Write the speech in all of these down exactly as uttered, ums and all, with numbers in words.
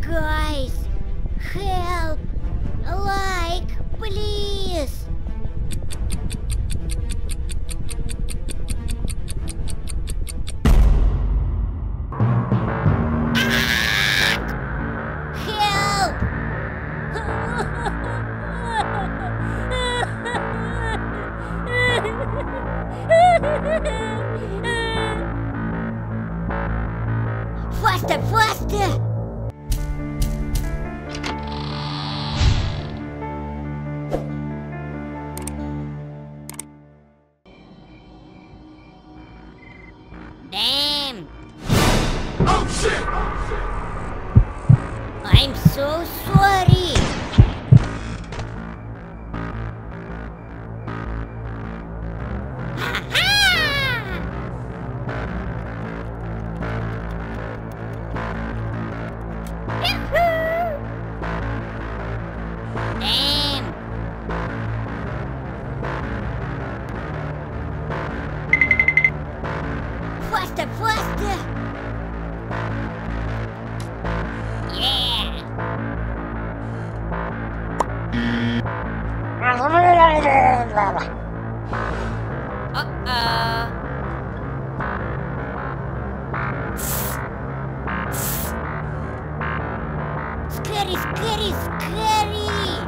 Guys, help! Like, please! Help! Faster, faster! Damn! Oh shit! I'm so sorry! Damn! Faster, faster! Yeah! Uh-oh! Scary, scary, scary!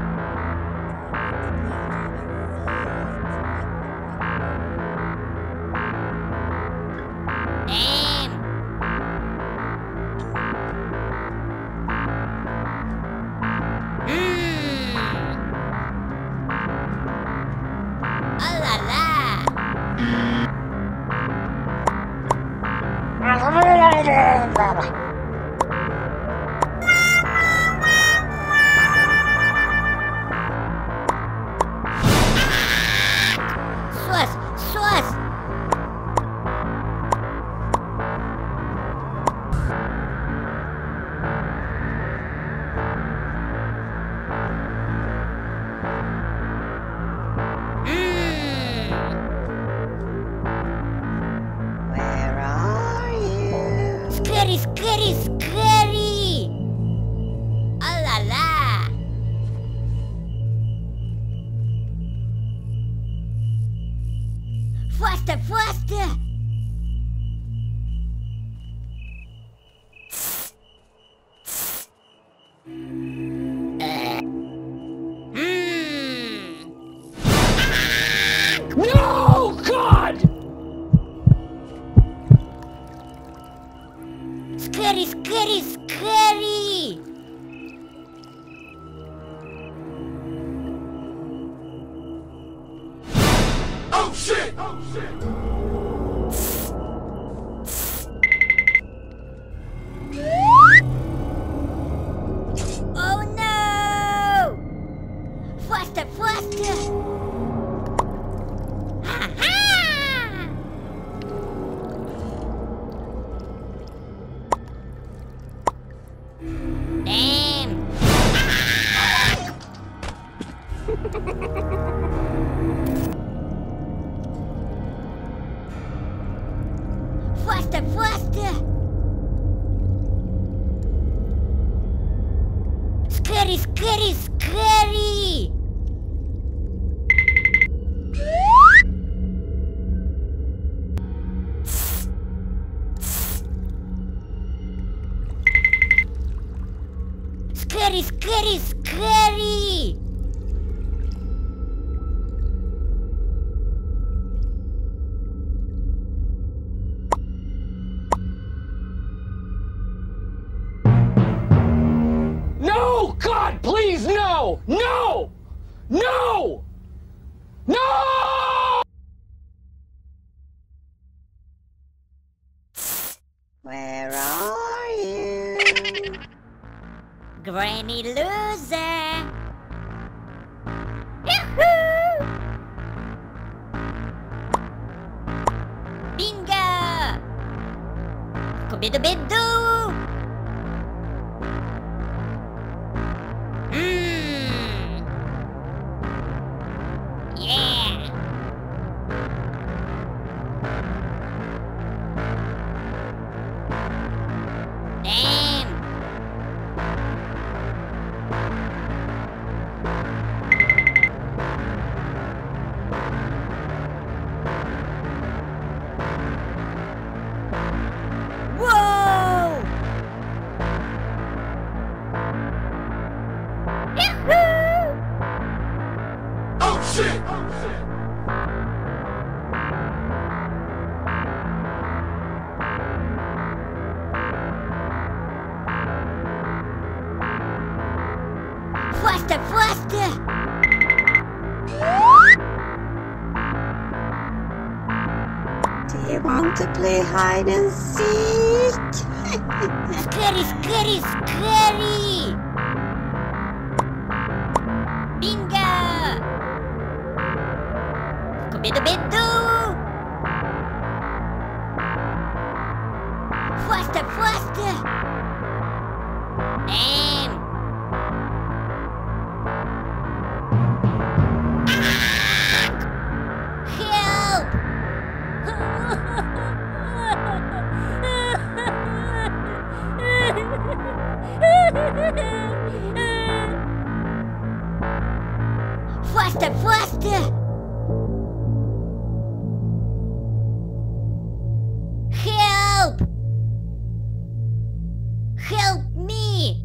Damn! Mmm! Oh la la! Sus! Sus! Mmm! Where are you? Scary, scary, scary! Oh la la! Faster, faster! Uh. Mm. No, God! Scary, scary, scary! Oh shit! Oh shit! Oh no! Faster, faster! Ha-ha! Damn! Faster, faster! Scary, scary, scary! Scary, scary, scary! No! God, please, no! No! No! No! Where are you? Granny loser! Yahoo! Bingo! Scooby-Doo! Mmm! Yeah! Damn! Faster, faster! Do you want to play hide and seek? Scary, scary, scary! Bingo! Scooby-Doo! Faster, faster! Damn! Help! Faster, faster! Help! Help me!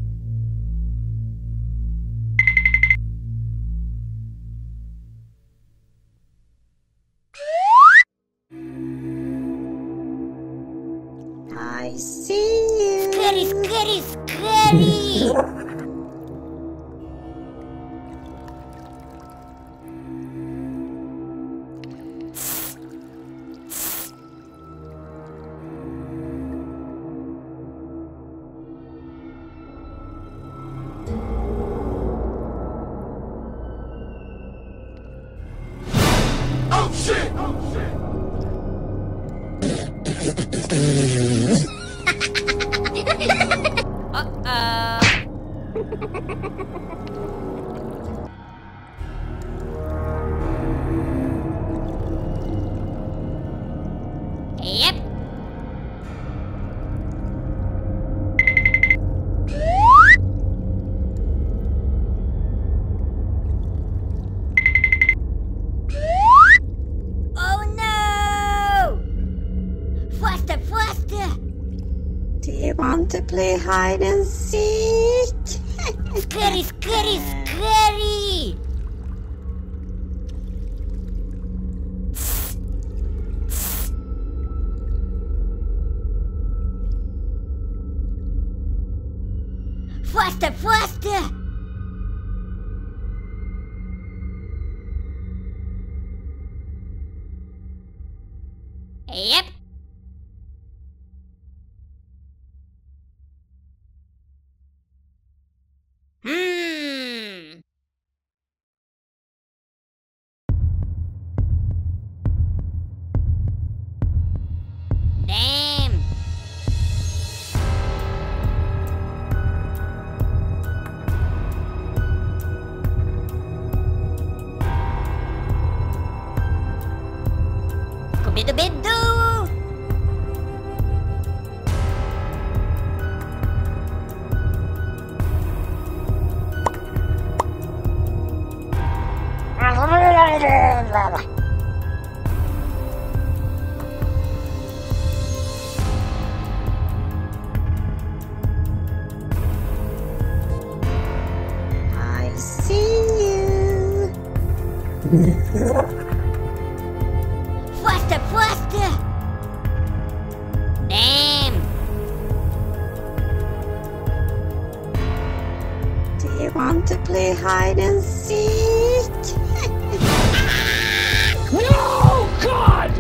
I see you. Scary, scary, scary! Oh shit! Oh shit! Uh-oh. Yep. Oh no! Faster, faster! Do you want to play hide and seek? Scary, scary, scary! Faster, faster! Yep. Hmm. Damn. Scooby-Doo! I see you. Faster, faster! Damn! Do you want to play hide and seek? No! God!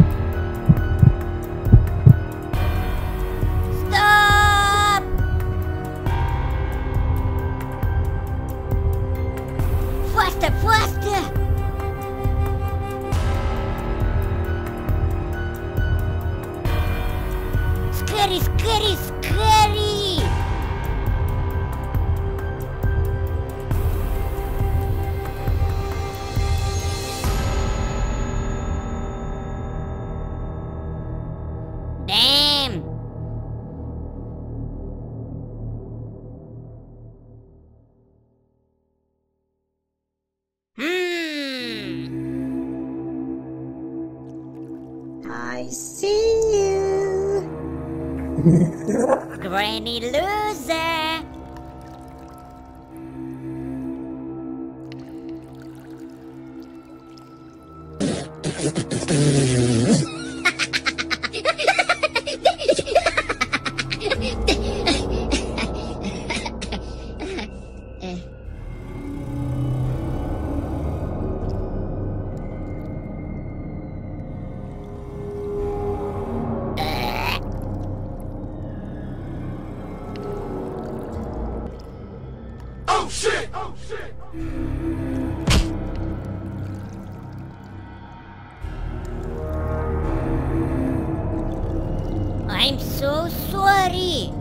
Stop! Faster, faster! Scary, scary, scary! Damn! Hmm. I see you. Granny loser! Oh shit! Oh shit! I'm so sorry.